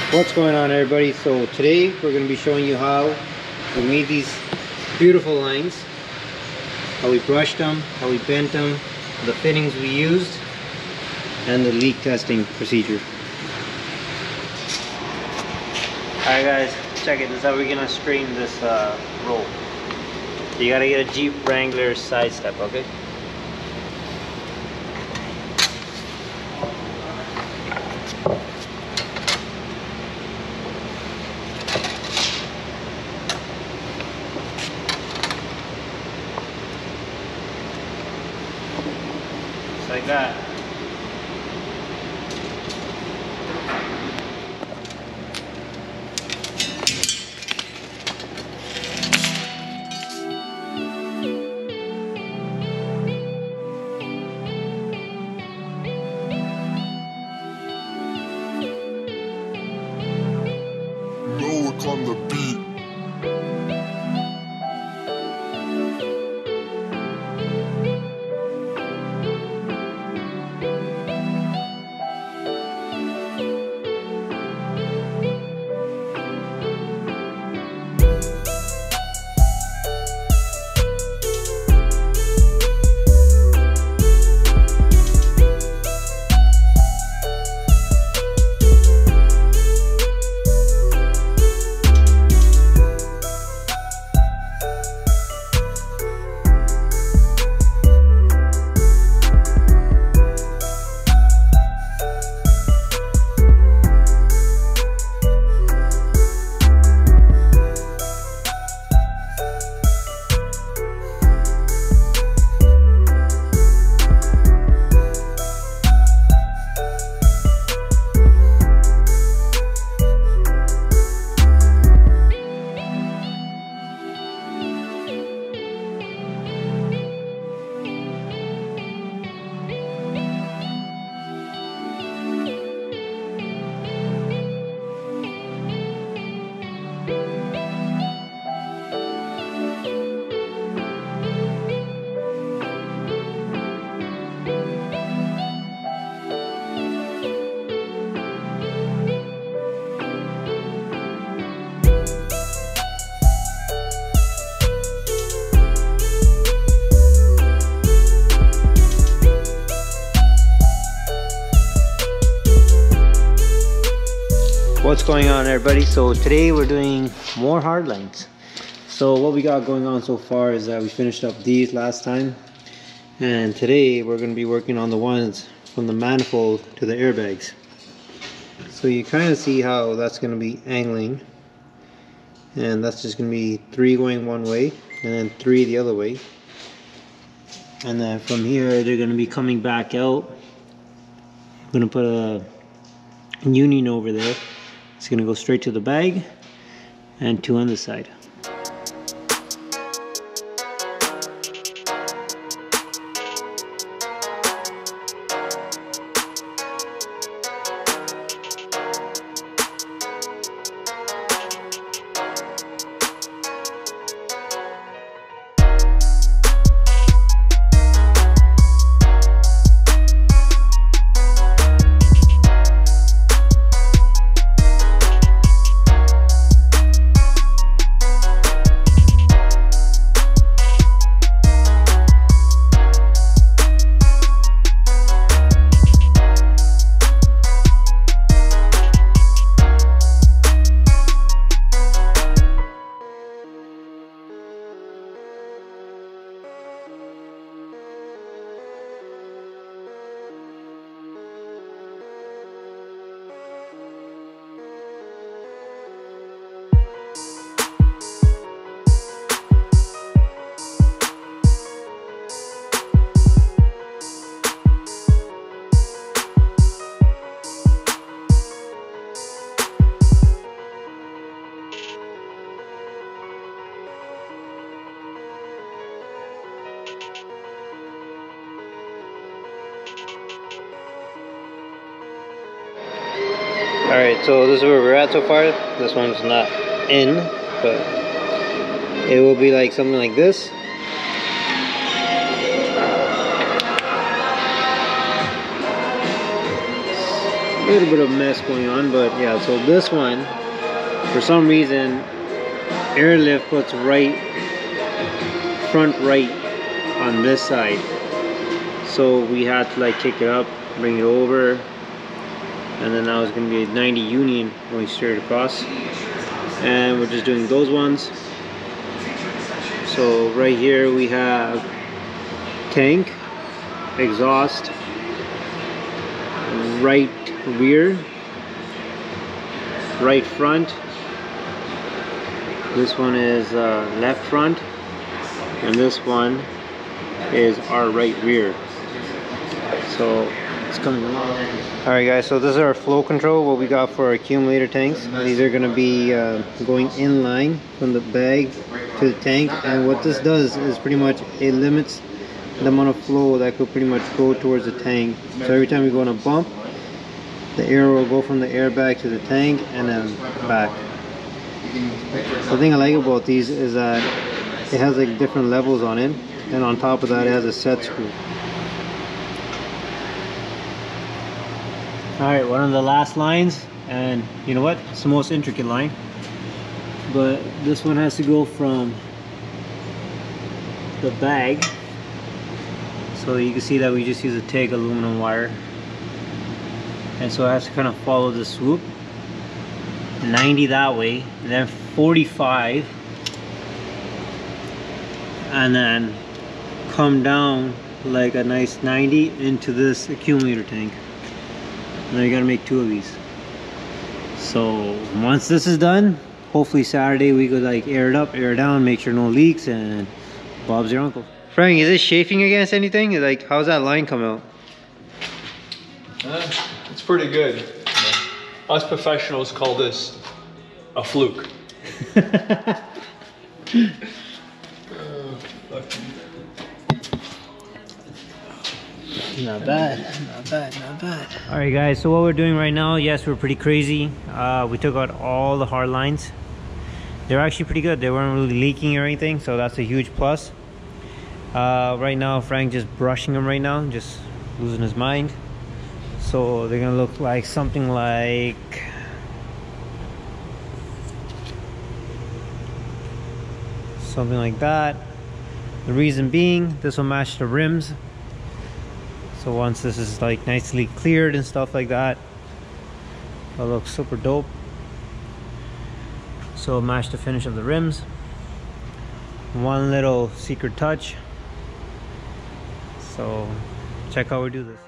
What's going on, everybody? So today we're going to be showing you how we made these beautiful lines, how we brushed them, how we bent them, the fittings we used, and the leak testing procedure. Alright guys, check it. This is how we're going to straighten this roll. You got to get a Jeep Wrangler side step, okay? Like that. Loic on the beat. What's going on, everybody? So today we're doing more hard lines. So what we got going on so far is that we finished up these last time, and today we're going to be working on the ones from the manifold to the airbags. So you kind of see how that's going to be angling, and that's just going to be 3 going one way and then 3 the other way, and then from here they're going to be coming back out. I'm going to put a union over there. It's going to go straight to the bag, and 2 on this side. Alright, so this is where we're at so far. This one's not in, but it will be like something like this. little bit of mess going on, but yeah. So this one, for some reason, airlift puts front right on this side, so we had to like kick it up, bring it over, and then now it's going to be a 90 union going straight across, and we're just doing those ones. So right here we have tank, exhaust, right rear, right front. This one is left front, and this one is our right rear. So it's coming along. Alright guys, so this is our flow control, what we got for our accumulator tanks. These are going to be going in line from the bag to the tank, and what this does is pretty much it limits the amount of flow that could pretty much go towards the tank. So every time we go on a bump, the air will go from the airbag to the tank and then back. The thing I like about these is that it has like different levels on it, and on top of that it has a set screw. Alright, one of the last lines, and you know what? It's the most intricate line. But this one has to go from the bag. So you can see that we just use a TIG aluminum wire. And so it has to kind of follow the swoop. 90 that way, and then 45. And then come down like a nice 90 into this accumulator tank. And then you gotta make 2 of these. So once this is done, hopefully Saturday we could like air it up, air it down, make sure no leaks, and Bob's your uncle. Frank, is it chafing against anything? Like, how's that line come out? It's pretty good. Us professionals call this a fluke. Not bad, not bad, not bad. Alright guys, so what we're doing right now, yes, we're pretty crazy. We took out all the hard lines. They're actually pretty good. They weren't really leaking or anything, so that's a huge plus. Right now, Frank just brushing them right now, just losing his mind. So they're gonna look like something like that. The reason being, this will match the rims. So once this is like nicely cleared and stuff like that, it'll look super dope. So match the finish of the rims. One little secret touch. So check how we do this.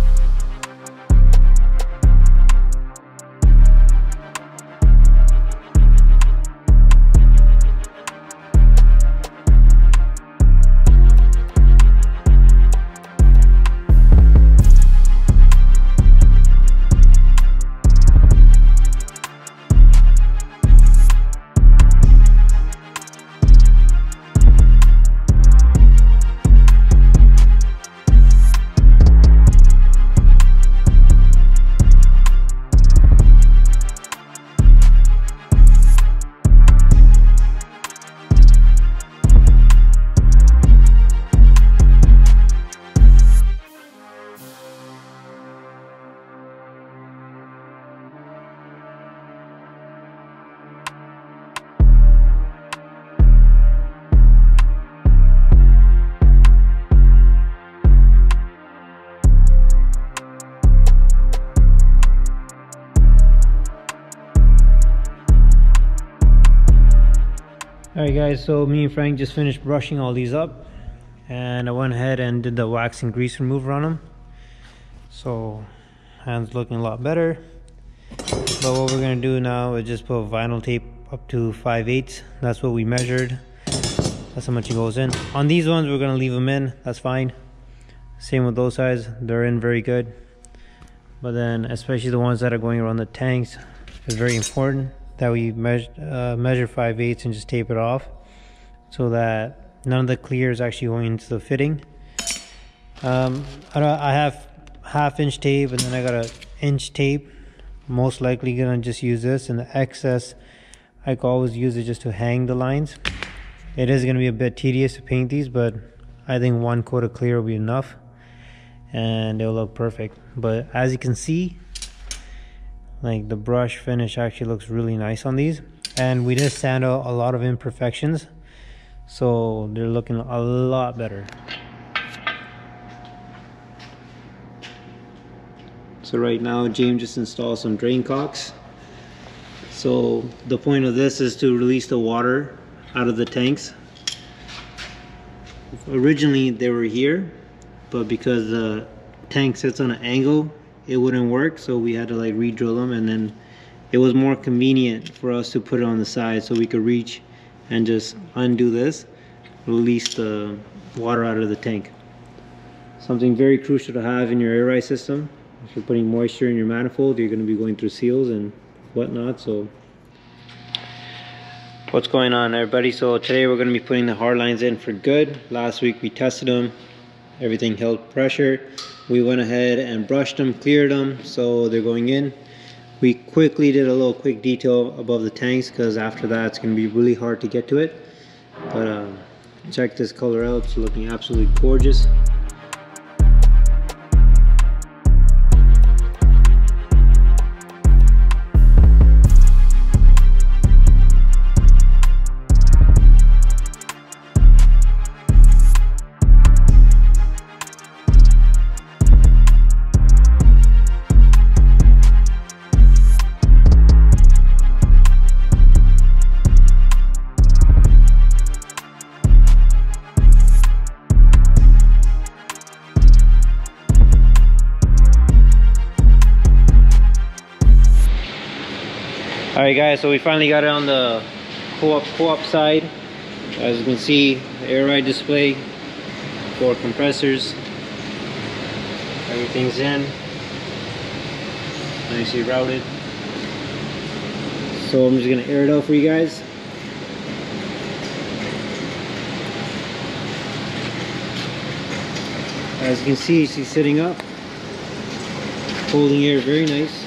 Alright guys, so me and Frank just finished brushing all these up, and I went ahead and did the wax and grease remover on them. So hands looking a lot better. But what we're going to do now is just put vinyl tape up to 5/8. That's what we measured. That's how much it goes in. On these ones we're going to leave them in, that's fine. Same with those sides, they're in very good. But then especially the ones that are going around the tanks, it's very important that we measure 5/8 and just tape it off, so that none of the clear is actually going into the fitting. I have 1/2 tape, and then I got a 1 tape. Most likely gonna just use this, and the excess I can always use it just to hang the lines. It is gonna be a bit tedious to paint these, but I think 1 coat of clear will be enough and it'll look perfect. But as you can see, Like the brush finish actually looks really nice on these, and we did sand out a lot of imperfections, so they're looking a lot better. So right now James just installed some drain cocks. So the point of this is to release the water out of the tanks. Originally they were here, but because the tank sits on an angle, it wouldn't work, so we had to like re-drill them, and then it was more convenient for us to put it on the side so we could reach and just undo this, release the water out of the tank. Something very crucial to have in your air ride system. If you're putting moisture in your manifold, you're going to be going through seals and whatnot. So what's going on, everybody? So today we're going to be putting the hard lines in for good. Last week we tested them, everything held pressure. We went ahead and brushed them, cleared them, so they're going in. We quickly did a little quick detail above the tanks, because after that it's going to be really hard to get to it. But check this color out, it's looking absolutely gorgeous. Alright guys, so we finally got it on the co-op side. As you can see, the air ride display, 4 compressors, everything's in, nicely routed. So I'm just going to air it out for you guys. As you can see, she's sitting up, holding air very nice.